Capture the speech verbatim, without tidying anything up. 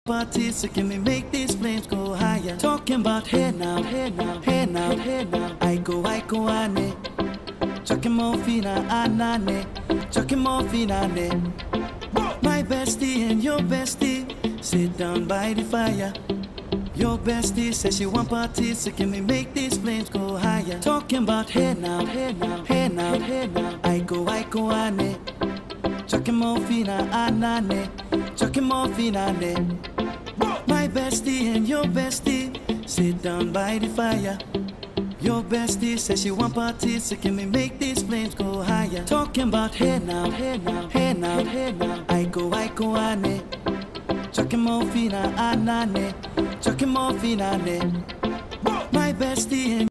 party, so can we make these flames go higher? Talking about hey now, hey now, hey now, hey now. I go, I go, ane. Chucking more fina, anane. Chucking more fina, ne. My bestie and your bestie sit down by the fire. Your bestie says she want parties, so can we make these flames go higher? Talking about hey now, hey now, hey now, hey now. I go, I go, ane. Chucking more fina, anane. Chucking more fina, ne. My bestie and your bestie sit down by the fire. Your bestie says she want parties, so can we make these flames go higher? Talking about hey now, hey now, hey now, hey now. I go, I go, ane. Chucking more fina, anane. Chucking more fina, ne. My bestie and